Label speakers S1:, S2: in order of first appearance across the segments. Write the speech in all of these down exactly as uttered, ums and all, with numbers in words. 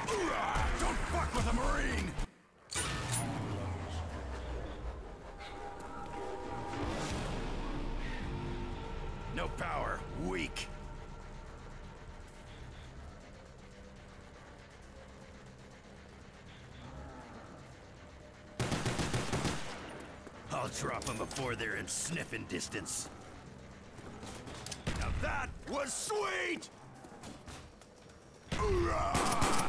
S1: Hoorah! Don't fuck with a Marine! No power. Weak. I'll drop them before they're in sniffing distance. Now that was sweet! Hoorah!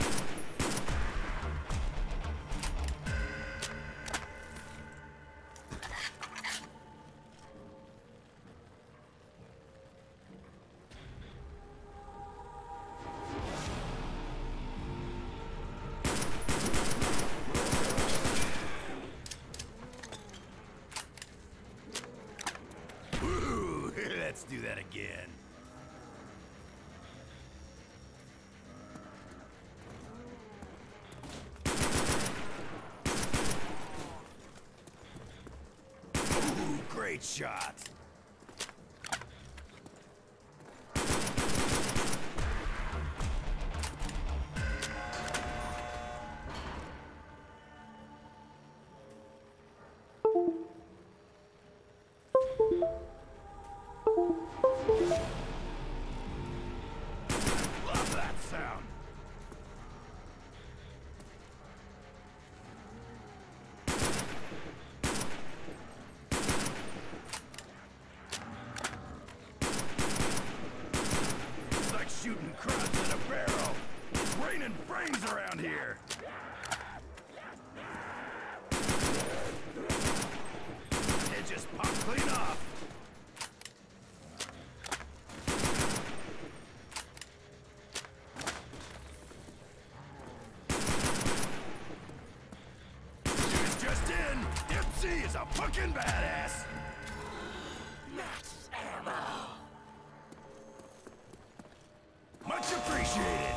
S1: Woo! Let's do that again. Great shot! Love that sound! Shooting crowds in a barrel. It's raining brains around here. It just popped clean off. News just in. M C is a fucking badass. Max ammo. Much appreciated!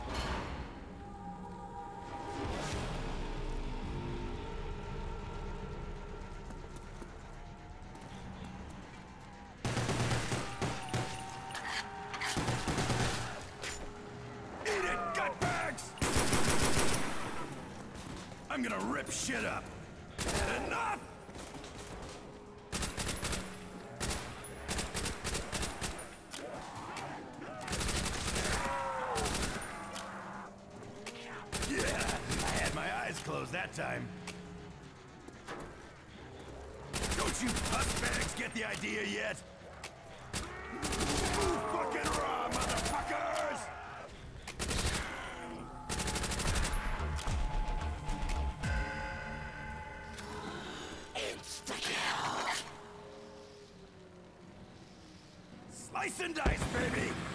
S1: Eat it, gutbags! I'm gonna rip shit up. Enough! Close that time. Don't you pussbags get the idea yet? Move fucking raw, motherfuckers! Insta-kill! Slice and dice, baby!